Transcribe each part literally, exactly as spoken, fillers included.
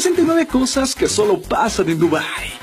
sesenta y nueve cosas que solo pasan en Dubái.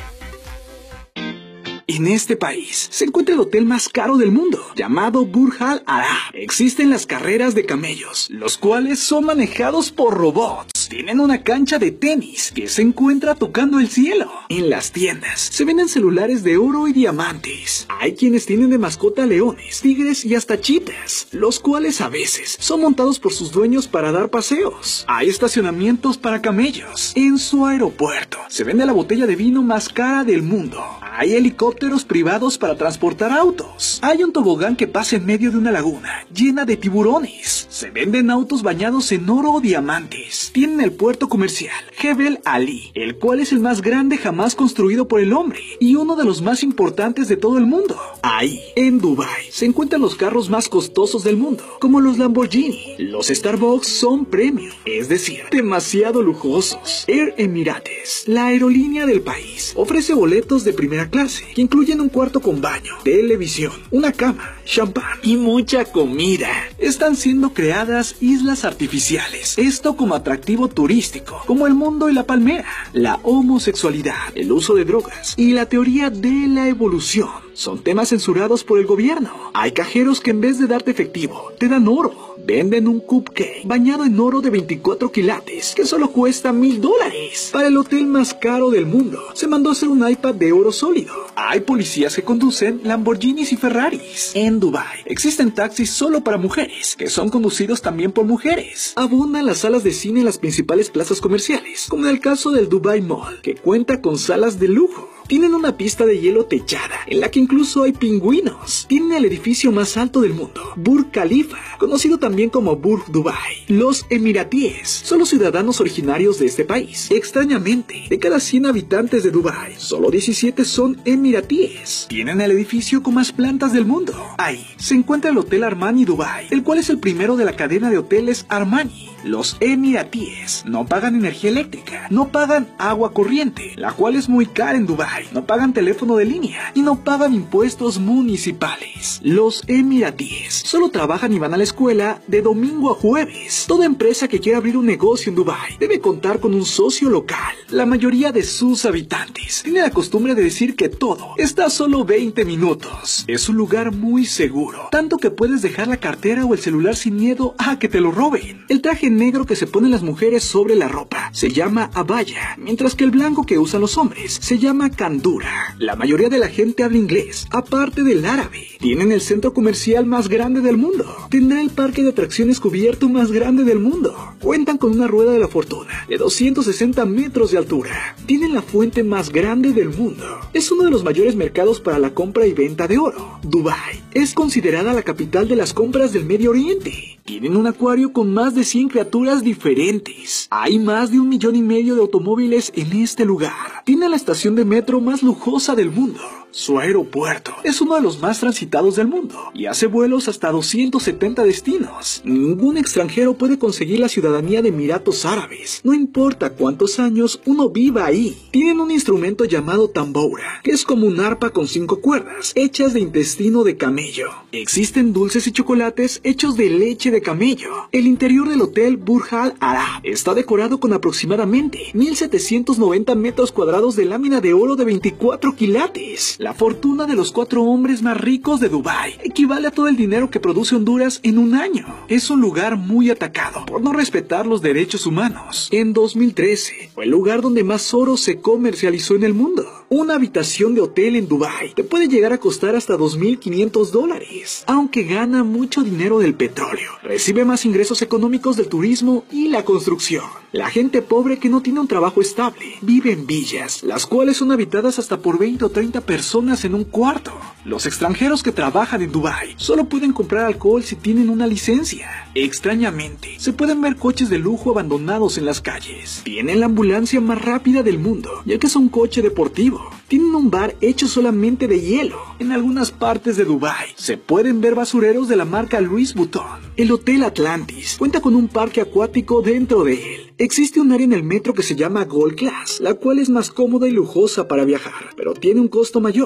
En este país se encuentra el hotel más caro del mundo, llamado Burj Al Arab. Existen las carreras de camellos, los cuales son manejados por robots. Tienen una cancha de tenis que se encuentra tocando el cielo. En las tiendas se venden celulares de oro y diamantes. Hay quienes tienen de mascota leones, tigres y hasta chitas, los cuales a veces son montados por sus dueños para dar paseos. Hay estacionamientos para camellos. En su aeropuerto se vende la botella de vino más cara del mundo. Hay helicópteros privados para transportar autos. Hay un tobogán que pasa en medio de una laguna llena de tiburones. Se venden autos bañados en oro o diamantes. Tienen el puerto comercial Jebel Ali, el cual es el más grande jamás construido por el hombre y uno de los más importantes de todo el mundo. Ahí, en Dubái, se encuentran los carros más costosos del mundo, como los Lamborghini. Los Starbucks son premium, es decir, demasiado lujosos. Air Emirates, la aerolínea del país, ofrece boletos de primera clase que incluyen un cuarto con baño, televisión, una cama, champán y mucha comida. Están siendo creadas islas artificiales, esto como atractivo turístico, como el mundo y la palmera, la homosexualidad, el uso de drogas y la teoría de la evolución. Son temas censurados por el gobierno. Hay cajeros que en vez de darte efectivo, te dan oro. Venden un cupcake bañado en oro de veinticuatro quilates, que solo cuesta mil dólares. Para el hotel más caro del mundo, se mandó a hacer un iPad de oro sólido. Hay policías que conducen Lamborghinis y Ferraris. En Dubái existen taxis solo para mujeres, que son conducidos también por mujeres. Abundan las salas de cine en las principales plazas comerciales, como en el caso del Dubai Mall, que cuenta con salas de lujo. Tienen una pista de hielo techada, en la que incluso hay pingüinos. Tienen el edificio más alto del mundo, Burj Khalifa, conocido también como Burj Dubai. Los emiratíes son los ciudadanos originarios de este país. Extrañamente, de cada cien habitantes de Dubái, solo diecisiete son emiratíes. Tienen el edificio con más plantas del mundo. Ahí se encuentra el Hotel Armani Dubai, el cual es el primero de la cadena de hoteles Armani. Los emiratíes no pagan energía eléctrica, no pagan agua corriente, la cual es muy cara en Dubái, no pagan teléfono de línea y no pagan impuestos municipales. Los emiratíes solo trabajan y van a la escuela de domingo a jueves. Toda empresa que quiera abrir un negocio en Dubái debe contar con un socio local. La mayoría de sus habitantes tiene la costumbre de decir que todo está a solo veinte minutos. Es un lugar muy seguro, tanto que puedes dejar la cartera o el celular sin miedo a que te lo roben. El traje negro que se ponen las mujeres sobre la ropa se llama abaya, mientras que el blanco que usan los hombres se llama kandura. La mayoría de la gente habla inglés, aparte del árabe. Tienen el centro comercial más grande del mundo. Tendrá el parque de atracciones cubierto más grande del mundo. Cuentan con una rueda de la fortuna de doscientos sesenta metros de altura. Tienen la fuente más grande del mundo. Es uno de los mayores mercados para la compra y venta de oro. Dubái es considerada la capital de las compras del Medio Oriente. Tienen un acuario con más de cien criaturas diferentes. Hay más de un millón y medio de automóviles en este lugar. Tiene la estación de metro más lujosa del mundo. Su aeropuerto es uno de los más transitados del mundo y hace vuelos hasta doscientos setenta destinos. Ningún extranjero puede conseguir la ciudadanía de Emiratos Árabes, no importa cuántos años uno viva ahí. Tienen un instrumento llamado tamboura, que es como un arpa con cinco cuerdas, hechas de intestino de camello. Existen dulces y chocolates hechos de leche de camello. El interior del hotel Burj Al Arab está decorado con aproximadamente mil setecientos noventa metros cuadrados de lámina de oro de veinticuatro quilates. La fortuna de los cuatro hombres más ricos de Dubái equivale a todo el dinero que produce Honduras en un año. Es un lugar muy atacado por no respetar los derechos humanos. En dos mil trece fue el lugar donde más oro se comercializó en el mundo. Una habitación de hotel en Dubái te puede llegar a costar hasta dos mil quinientos dólares. Aunque gana mucho dinero del petróleo, recibe más ingresos económicos del turismo y la construcción. La gente pobre que no tiene un trabajo estable vive en villas, las cuales son habitadas hasta por veinte o treinta personas en un cuarto. Los extranjeros que trabajan en Dubái solo pueden comprar alcohol si tienen una licencia. Extrañamente, se pueden ver coches de lujo abandonados en las calles. Tienen la ambulancia más rápida del mundo, ya que es un coche deportivo. Tienen un bar hecho solamente de hielo. En algunas partes de Dubái se pueden ver basureros de la marca Louis Vuitton. El Hotel Atlantis cuenta con un parque acuático dentro de él. Existe un área en el metro que se llama Gold Class, la cual es más cómoda y lujosa para viajar, pero tiene un costo mayor.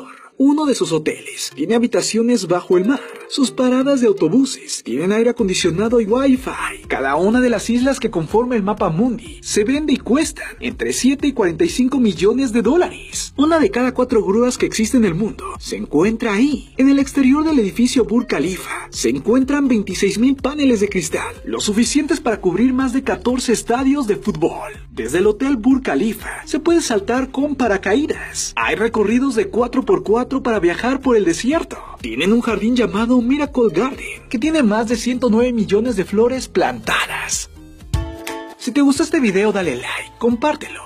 uno de sus hoteles tiene habitaciones bajo el mar. Sus paradas de autobuses tienen aire acondicionado y wifi. Cada una de las islas que conforma el mapa mundi se vende y cuestan entre siete y cuarenta y cinco millones de dólares. Una de cada cuatro grúas que existen en el mundo se encuentra ahí. En el exterior del edificio Burj Khalifa se encuentran veintiséis mil paneles de cristal, lo suficientes para cubrir más de catorce estadios de fútbol. Desde el hotel Burj Khalifa se puede saltar con paracaídas. Hay recorridos de cuatro por cuatro para viajar por el desierto. Tienen un jardín llamado Miracle Garden, que tiene más de ciento nueve millones de flores plantadas. Si te gustó este video, dale like, compártelo